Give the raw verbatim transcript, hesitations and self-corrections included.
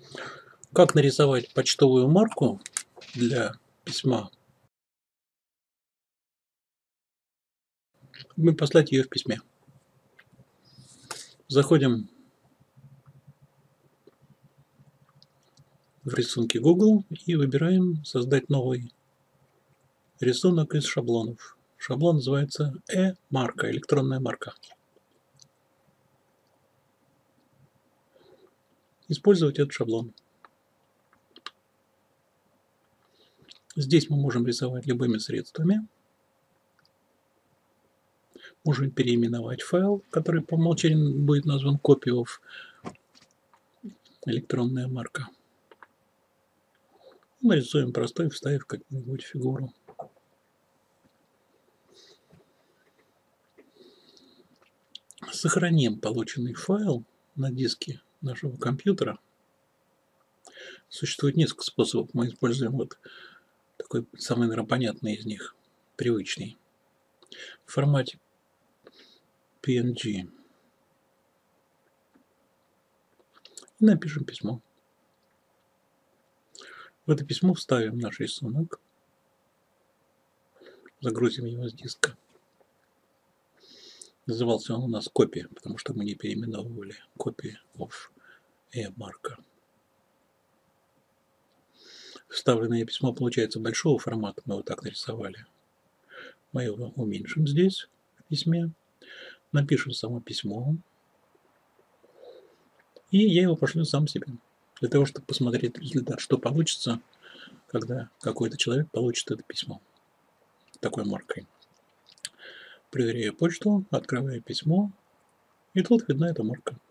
Как нарисовать почтовую марку для письма? Мы послать ее в письме. Заходим в рисунки Google и выбираем создать новый рисунок из шаблонов. Шаблон называется e-марка, электронная марка. Использовать этот шаблон. Здесь мы можем рисовать любыми средствами. Можем переименовать файл, который по умолчанию будет назван copy of электронная марка. Нарисуем простой, вставив какую-нибудь фигуру. Сохраним полученный файл на диске нашего компьютера. Существует несколько способов. Мы используем вот такой самый, наверное, понятный из них, привычный. В формате пи эн джи. И напишем письмо. В это письмо вставим наш рисунок. Загрузим его с диска. Назывался он у нас copy, потому что мы не переименовывали. Copy of e-марка. Вставленное письмо получается большого формата, мы вот так нарисовали. Мы его уменьшим здесь, в письме. Напишем само письмо. И я его пошлю сам себе. Для того, чтобы посмотреть результат, что получится, когда какой-то человек получит это письмо. Такой маркой. Проверяю почту, открываю письмо. И тут видна эта марка.